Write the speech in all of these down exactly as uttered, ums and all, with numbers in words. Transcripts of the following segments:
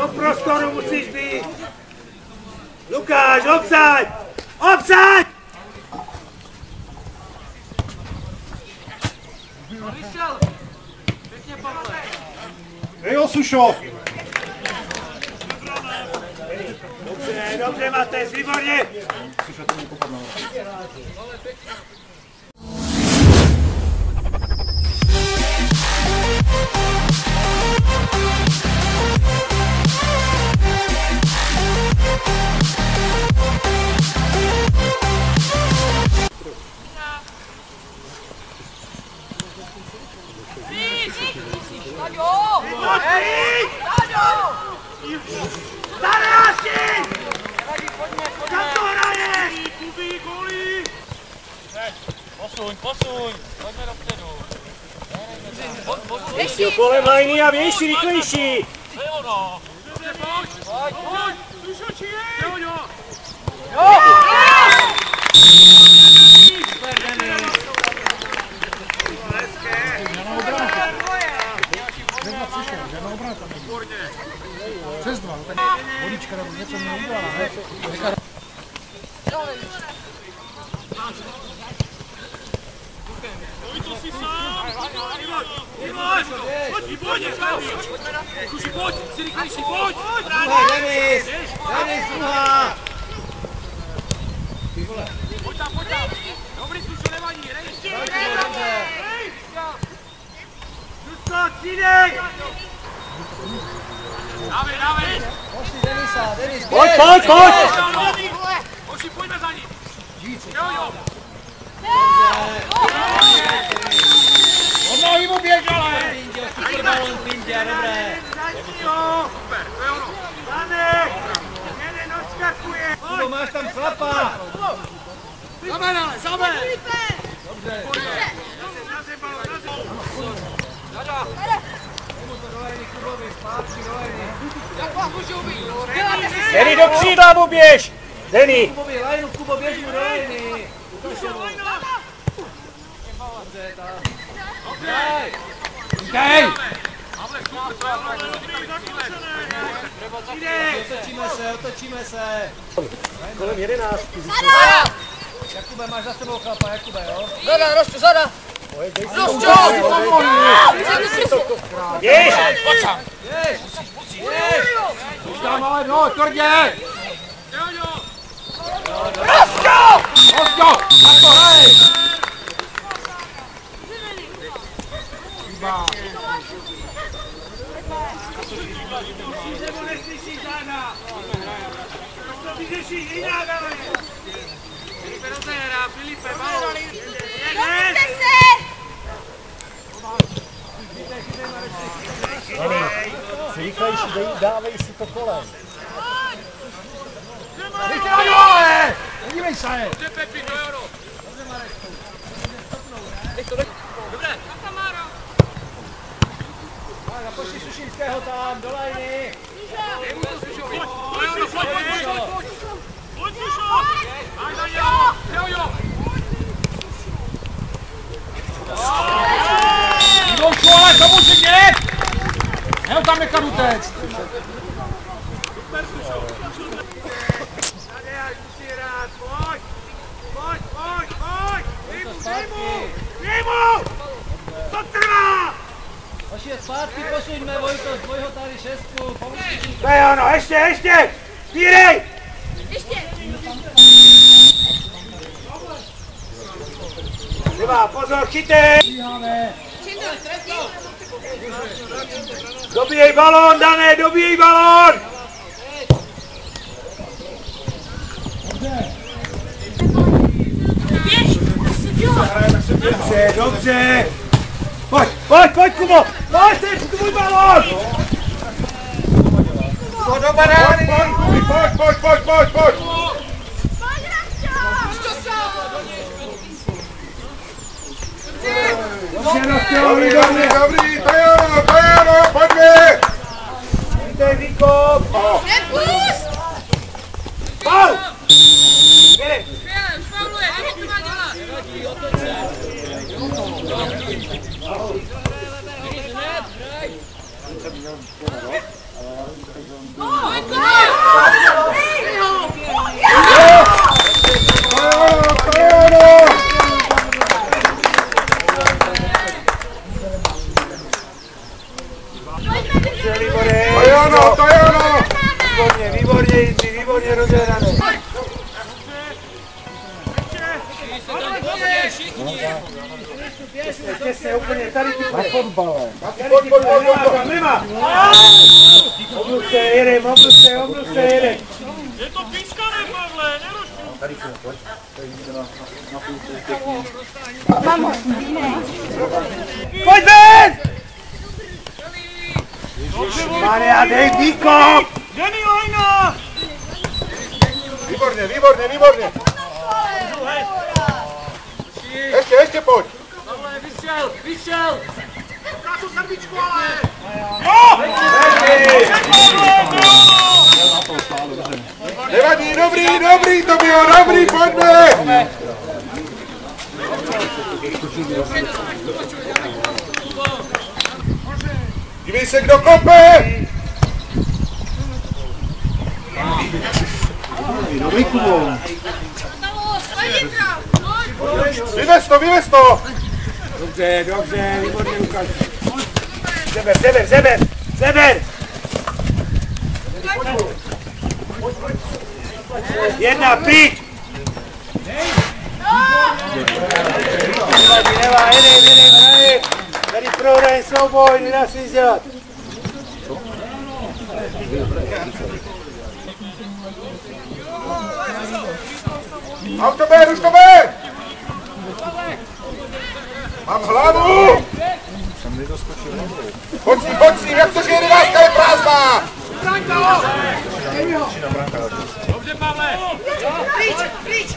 Do prostoru musíš být! Lukáš, obsaď! Obsaď! Hej, Osušo! Dobře, dobře, Matej, výborně! Posuň, posuň, pojďme dopředu. Ještě kolem lajny a vější, rychlejší. To je ono. Dobře, pojď, pojď, pojď, tušočí, jo, jo. Jo! Super, Denis. Žena obránka. Žena přišel, žena obránka. Přes dva, tak vodička nebo něco mě udělala, ne? Pojď to si sám. Iváš, pojď, výborně, Kuši, pojď, si rychlejší, pojď. Denis, Denis, druhá. Pojď tam, pojď tam. Dobrý, Sušo, nevadí, rej. Rej. Zuzko, střídej. Dávej, dávej. Denisa, Denis, pojď, pojď, pojď. Hoši, pojďme za ním. Jo, jo. Od nohy mu běžale! Super balon, Pindě, dobré. Super, to je ono. Danek, jeden odskakuje. Kubo, máš tam chlapa. Zaber, ale, zaber. Dobře. Naze balon, naze. Dada. Jak vás můžou být? Denny, do křídla mu běž. Denny. Kubovi, lajnu, Kubo, běž mu do lajny. Dej! Otočíme se, otočíme se. Kolem jedenáctky. Jakube, máš za sebou chlapa, Jakube, jo? Zada, Rostu, zada. Rostčo! Běž! Běž! Už tam ale, no, tvrdě! Rostčo! Rostčo, tak to hej! Chyba. Nebo neslyší žádná. To vyřeší jiná, dále. Filipe, rozehra, Filipe, balon. Jedeš! Rychlejší, dávej si to kolem. Rychle na dole! Nedívej se! Dobře, Pepi, do euro. Dobře, Marečku. Dobře. Započti Sušinského tam, do lajny. Dej mu to, Sušovi. Do euro, pojď, pojď, pojď, pojď. Pojď, Sušo. Máš za něho. Jo, jo. Jdou škole, tomu si dět! Jeho tam nechat utéct! Super, Sušo. Tady až musí hrát, pojď! Pojď, pojď, pojď! Dej mu, dej mu! Dej mu! To trvá! Hoši, zpátky posuňme, Vojto, z dvojho tady šestku. To je ono, ještě, ještě! Spírej! Ještě! Dva, pozor, chytej! Dobíjej balón, Dané, dobíjej balón! Dobře, dobře! Pojď, pojď, pojď, Kubo! Pojď, to je tvůj balón! Pojď do barány! Pojď, pojď, pojď, pojď, pojď, pojď! Dobrý, dobrý, dobrý, to je ono, to je ono, pojďme! Vítej, výkop! Nepust! Pau! Jedem! Už fauluje, jak to má dělat? ono, to je ono! Výborně, výborně, Jindři, výborně rozehrané. Těsně, úplně, tady ty na fotbale. Pojď, pojď, pojď, pojď, Nemá! Omluv se, jedem, omluv se, omluv se, jedem. Je to pískané, Pavle, nerošťuj. Pojď ven! Maria, dej výkop! Denny Lajna! Výborně, výborně, výborně. Ještě, ještě pojď. Pavle, vystřel, vystřel! Ukážu srdíčku, ale! Nevadí, dobrý, dobrý, to bylo dobrý, pojďme! Dívej se, kdo kope! Vyvez to, vyvez to! Dobře, dobře, výborně Lukáš. Zeber, zeber, zeber, zeber! Jedna, pryč! Nevá, jedem, jedem, jedem! Tady prohraje souboj, nedá se nic dělat. Mám to ber, už to ber! Mám hlavu! Pojď s ním, pojď s ním, jak to, že jedenáctka je prázdná! Dobře, Pavle! Pryč, pryč!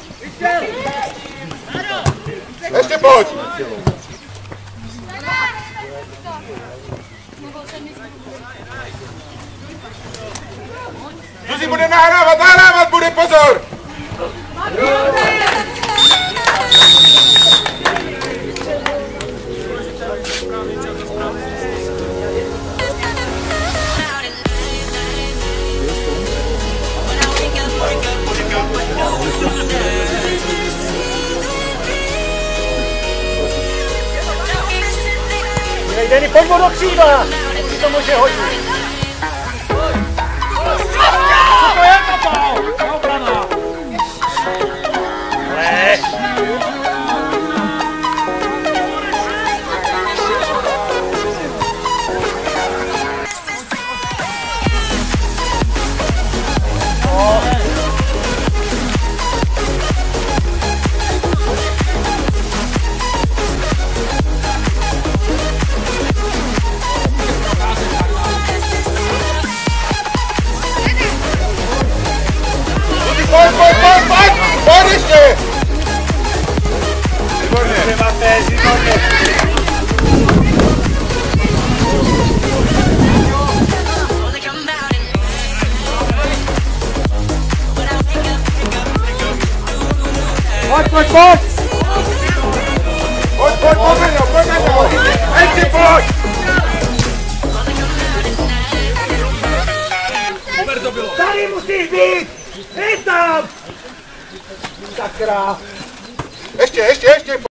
Ještě pojď! Zuzi bude nahrávat, nahrávat bude, pozor! Denny, pojď mu do křídla! Si to může hodit. Co to je, kapal? Na obrana! Ne. Pojď, pojď, pojď, pojď! Pojď ještě! Výborně! Máte, výborně. Pojď, pojď, pojď! Pojď, pojď, pojď na něho, pojď na něho! Ještě pojď! Tady musíš být! Jdi tam! Sakra! Ještě, ještě, ještě!